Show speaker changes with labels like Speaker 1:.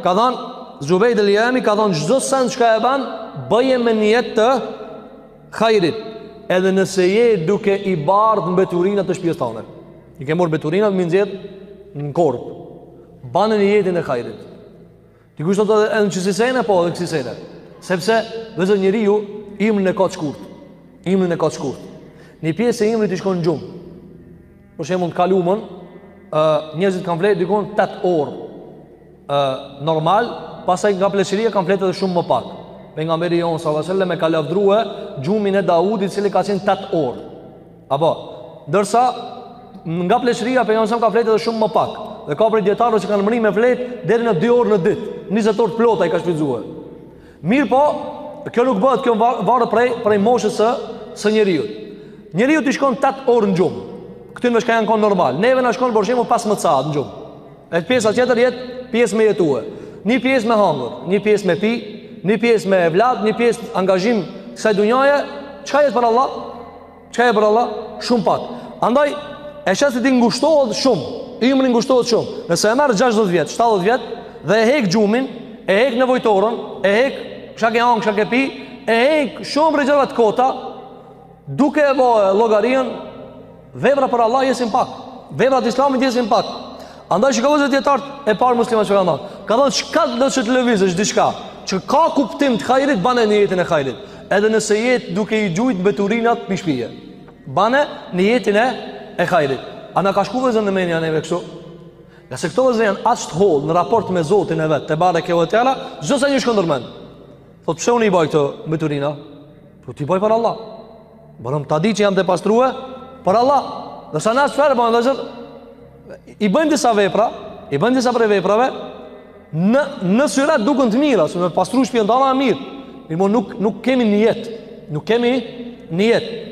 Speaker 1: ka thënë Zubejt el-Jami ka thënë çdo send çka e bën, bëje me nijet të hajrit. Edhe nëse je duke i bardh mbeturinat të shtëpisë tënde. I ke marrë mbeturinat më nxjerr në korp. Banë niyetin e hajrit. Ti kushtot edhe në qësisene, po edhe kësisene. Sepse vëzër njeriu imrin e ka të shkurt. Imrin e ka të shkurt. Një pjesë e imrit i shkon në gjumë. Për shembull të kalumën, njerëzit kanë vlerë dikon 8 orë normal, pastaj nga pleqëria kanë vlerë edhe shumë më pak. Pejgamberi jon sallallahu alajhi wasallam e ka lavdruar gjumin e Daudit, i cili ka qenë 8 orë. Apo, ndërsa nga pleqëria pejgamberi ka vlerë edhe shumë më pak. Dhe ka për dietarë që kanë mri me vlerë deri në 2 orë në ditë. 20 orë të plota i ka shfrytzuar. Mirë po, kjo nuk bëhet, kjo varet prej moshës së njeriu. Njeriu ti shkon 8 orë në gjumë. Këtyn me shka janë konë normal. Neve na shkon për shembull 15 saat në gjumë. E pjesa tjetër jetë pjesë me jetue. Një pjesë me hangër, një pjesë me pi, një pjesë me evlat, një pjesë angazhim kësaj dunjaje. Çka jetë për Allah? Çka jetë për Allah? Shumë pak. Andaj e shes se ti ngushtohet shumë. Imri ngushtohet shumë. Nëse e merr 60 vjet, 70 vjet dhe e hek gjumin, e hek nevojtorën, e hek çka ke hangër, çka ke pi, e hek shumë rezervat kota, duke e bërë llogarinë, vepra për Allah jesin pak. Veprat e Islamit jesin pak. Andaj shikojë dietar e parë musliman që kanë thënë. Ka thënë çka do të lëvizësh diçka që ka kuptim të hajrit, banë në jetën e hajrit. Edhe nëse jetë duke i gjujt mbeturinat në shtëpi. Banë në jetën e hajrit. A na ka shku vëzën në menja neve kështu? Nga se këto vëzën janë aqë të holë në raport me Zotin e vetë, te bare kjo e tjera, gjdo se një shkëndërmen. Thot, pse unë i baj këtë mbeturina? Po ti baj për Allah. Bërëm ta di që jam të pastruhe për Allah. Dhe sa nësë fërë, bëjnë dhe zërë, i bëjnë disa vepra, i bëjnë disa prej veprave, në syrat dukën të mira, se me pastru shpjën të Allah e mirë. Mirë, nuk kemi një jetë. Nuk kemi një jetë.